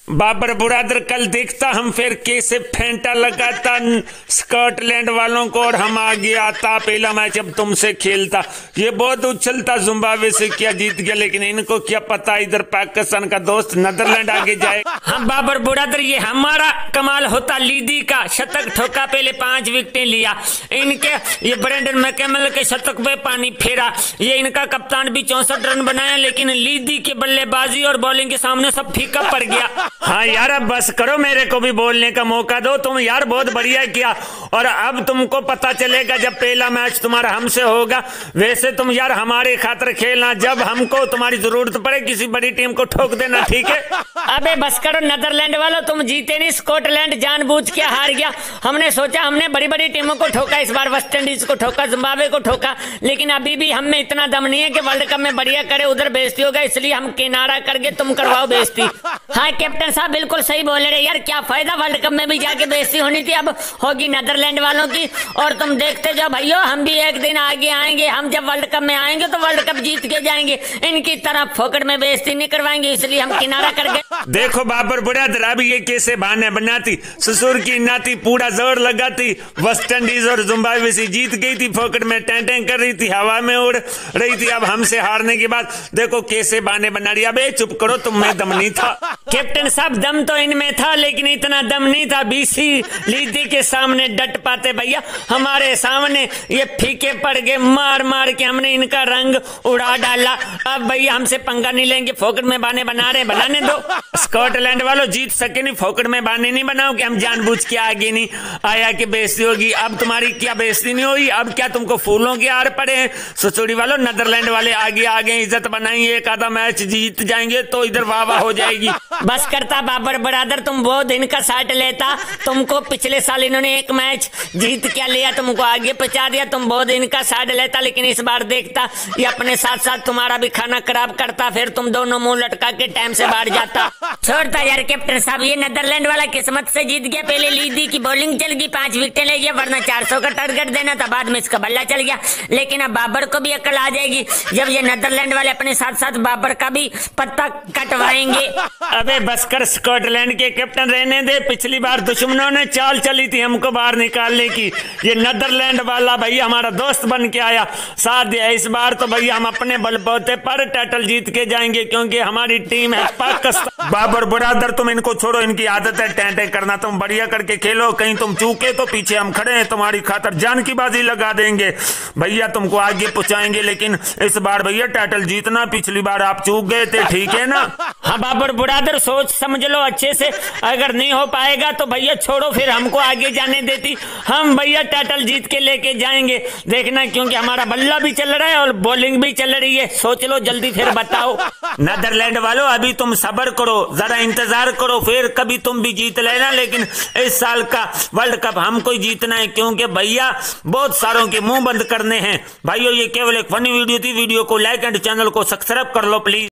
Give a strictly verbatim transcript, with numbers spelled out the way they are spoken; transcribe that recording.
बाबर बुरादर कल देखता हम फिर कैसे फेंटा लगाता स्कॉटलैंड वालों को और हम आगे आता। पहला मैच अब तुमसे खेलता, ये बहुत उछलता जिम्बाब्वे से क्या जीत गया, लेकिन इनको क्या पता इधर पाकिस्तान का दोस्त नीदरलैंड आगे जाए। हम बाबर बुरादर ये हमारा कमाल होता, लीदी का शतक ठोका, पहले पांच विकेटें लिया, इनके ये ब्रेंडन मैकैमल के शतक पे पानी फेरा, ये इनका कप्तान भी चौसठ रन बनाया, लेकिन लीदी की बल्लेबाजी और बॉलिंग के सामने सब फीका पड़ गया। हाँ यार अब बस करो, मेरे को भी बोलने का मौका दो। तुम यार बहुत बढ़िया किया और अब तुमको पता चलेगा जब पहला मैच तुम्हारा हमसे होगा। वैसे तुम यार हमारे खातिर खेलना, जब हमको तुम्हारी जरूरत पड़े किसी बड़ी टीम को ठोक देना, ठीक है। अबे बस करो नीदरलैंड वालों, तुम जीते नहीं, स्कॉटलैंड जानबूझ के हार गया। हमने सोचा हमने बड़ी बड़ी टीमों को ठोका, इस बार वेस्ट इंडीज को ठोका, जिम्बाब्वे को ठोका, लेकिन अभी भी हम में इतना दम नहीं है कि वर्ल्ड कप में बढ़िया करे, उधर बेइज्जती होगा, इसलिए हम किनारा करके तुम करवाओ बेइज्जती। हाँ कैप्टन साहब बिल्कुल सही बोल रहे यार, क्या फायदा वर्ल्ड कप में भी जाके बेइज्जती होनी थी, अब होगी नीदरलैंड वालों की। और तुम देखते जाओ भाइयों, हम भी एक दिन आगे आएंगे, हम जब वर्ल्ड कप में आएंगे तो वर्ल्ड कप जीत के जाएंगे, इनकी तरह फोकट में बेइज्जती नहीं करवाएंगे, इसलिए हम किनारा कर गए। देखो बाबर बुरादर अब ये कैसे बहाने बनाती, ससुर की नाती पूरा जोर लगाती, वेस्ट इंडीज और जिम्बाब्वे से जीत गई थी, फोकट में टेंटें कर रही थी, हवा में उड़ रही थी, अब हमसे हारने के बाद देखो कैसे बहाने बना रही। अबे चुप करो, तुम में दम नहीं था। कैप्टन साहब दम तो इनमें था, लेकिन इतना दम नहीं था बीसी लीदी के सामने डट पाते भैया, हमारे सामने ये फीके पड़ गए, मार मार के हमने इनका रंग उड़ा डाला। अब भैया हमसे पंगा नहीं लेंगे, फोकट में बाने बना रहे, बनाने दो। स्कॉटलैंड वालों जीत सके नहीं, फोकट में बाने नहीं बनाओ कि हम जानबूझ के आगे नहीं आया कि बेइज्जती होगी। अब तुम्हारी क्या बेइज्जती नहीं हुई, अब क्या तुमको फूलों के आर पड़े हैं। ससुरी वालों नीदरलैंड वाले आगे आगे इज्जत बनाएंगे, एक आधा मैच जीत जाएंगे तो इधर वाह वाह हो जाएगी। बस करता बाबर बरादर, तुम बहुत दिन का साठ लेता, तुमको पिछले साल इन्होंने एक मैच जीत क्या लिया, तुमको आगे पहुंचा दिया, तुम बहुत दिन का साठ लेता, लेकिन इस बार देखता ये अपने साथ साथ तुम्हारा भी खाना खराब करता, फिर तुम दोनों मुंह लटका के टाइम से बाहर जाता। छोड़ता यार कैप्टन साहब, ये नीदरलैंड वाला किस्मत से जीत गया, पहले लीदी की बॉलिंग चल गई, पांच विकेटें ले गया, वरना चार सौ का टारगेट देना था, बाद में इसका बल्ला चल गया, लेकिन अब बाबर को भी अकल आ जाएगी जब ये नीदरलैंड वाले अपने साथ साथ बाबर का भी पत्ता कटवाएंगे। अबे बस कर, स्कॉटलैंड के कैप्टन रहने दे, पिछली बार दुश्मनों ने चाल चली थी हमको बाहर निकालने की, ये नीदरलैंड वाला भैया हमारा दोस्त बन के आया, साथ दिया। इस बार तो भैया हम अपने बलबूते पर टाइटल जीत के जाएंगे, क्योंकि हमारी टीम है पाकिस्तान। बाबर बुरादर तुम इनको छोड़ो, इनकी आदत है टेंटे करना, तुम बढ़िया करके खेलो, कहीं तुम चूके तो पीछे हम खड़े हैं, तुम्हारी खातर जान की बाजी लगा देंगे भैया, तुमको आगे पहुंचाएंगे, लेकिन इस बार भैया टाइटल जीतना, पिछली बार आप चूक गए थे, ठीक है ना। हाँ बाबर बुरादर सोच समझ लो अच्छे से, अगर नहीं हो पाएगा तो भैया छोड़ो, फिर हमको आगे जाने देती, हम भैया टाइटल जीत के लेके जाएंगे, देखना, क्योंकि हमारा बल्ला भी चल रहा है और बॉलिंग भी चल रही है, सोच लो जल्दी फिर बताओ। नीदरलैंड वालों अभी तुम सब्र करो, जरा इंतजार करो, फिर कभी तुम भी जीत लेना, लेकिन इस साल का वर्ल्ड कप हमको ही जीतना है, क्योंकि भैया बहुत सारों के मुंह बंद करने हैं। भाइयों ये केवल एक फनी वीडियो थी, वीडियो को लाइक एंड चैनल को सब्सक्राइब कर लो प्लीज।